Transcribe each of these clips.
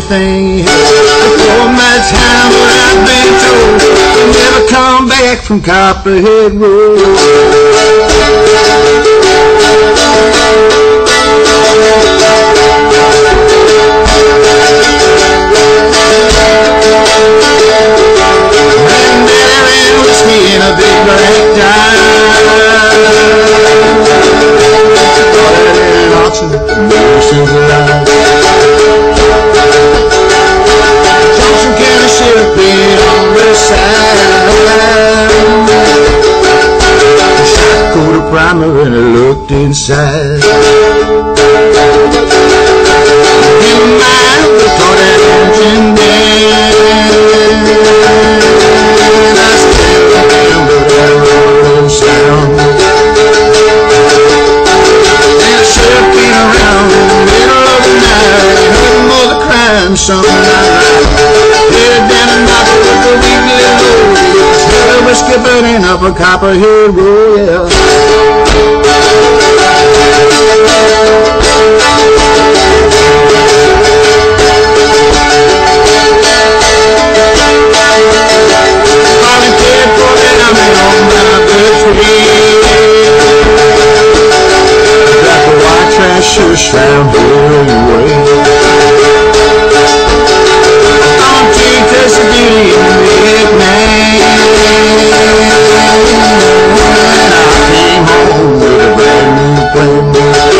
everything. Before my time, but I've been told to never come back from Copperhead Road. In a big black tie, got it in an auction, oceans alive. Johnson County Sheriff being on the side. The shot coat a primer and I looked inside. In my mind, we tore that engine down. Sound. And the sheriff came around in the middle of the night, heard more the crime, something I like. Headed down and knocked with the weekly load. Smell of whiskey burning up a Copperhead Road, yeah. Trash round here anyway. I'm taking test of beauty in the big man. And I came home with a brand new plan.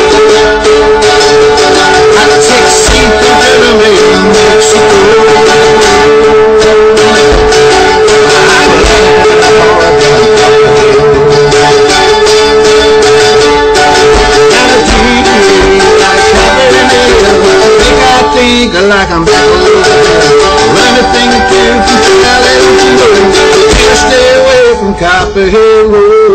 I take a seat from Italy to Mexico. Like I'm back on the road. Run the thing to do from Cali to Louisville. Stay away from Copperhead Road.